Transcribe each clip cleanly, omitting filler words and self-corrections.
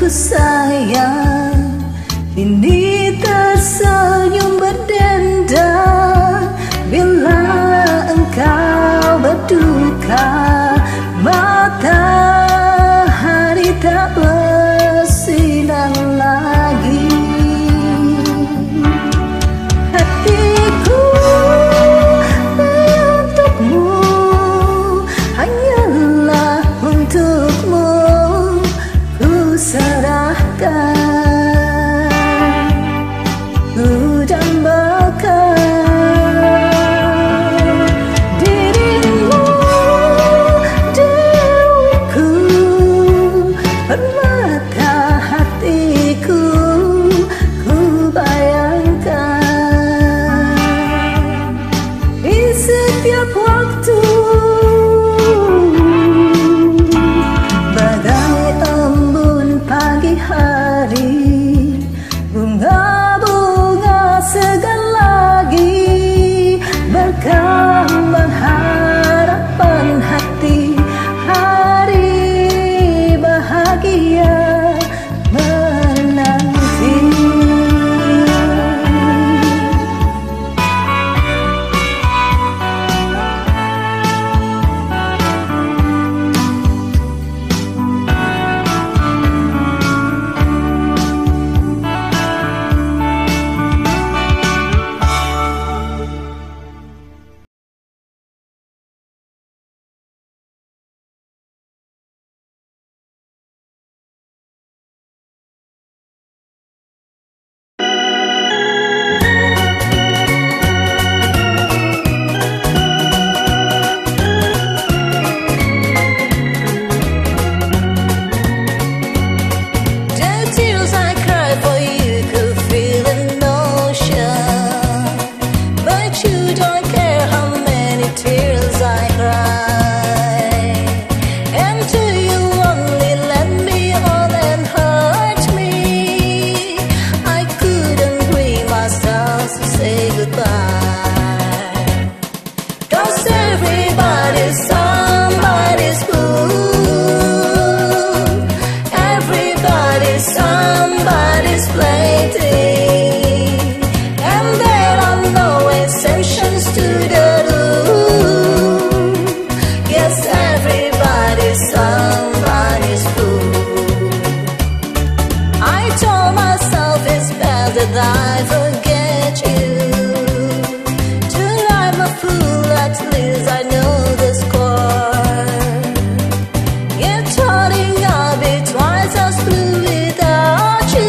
ku sayang, ini tersenyum berdenda bila engkau berduka. Matahari tak bersinar lagi. Hatiku untukmu, hanyalah untukmu ku serahkan. Ku dambakan dirimu, diriku, permata hatiku, ku bayangkan di setiap waktu. Bagai embun pagi hari, bunga-bunga segar lagi, berkembang harapan hati, hari bahagia menanti. I forget you. Tonight I'm a fool, at least I know the score. You're turning I'll be twice as blue without you.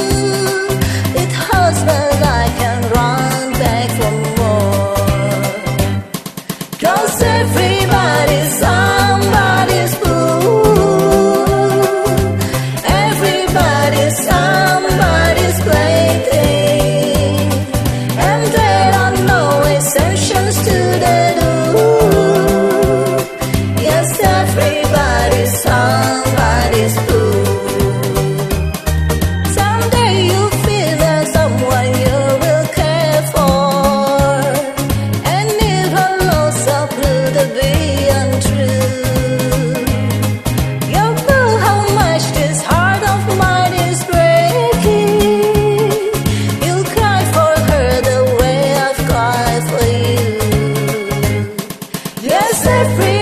It hurts but I can run back for more. 'Cause everybody's somebody's fool. Everybody's somebody's plaything, and there are no exceptions to the rule. Yes, everybody's somebody's fool. Someday you'll feel there's someone you will care for, and if her loss will prove to be untrue, you'll know how much this heart of mine is breaking. You'll cry for her the way I've cried for you. Yes, every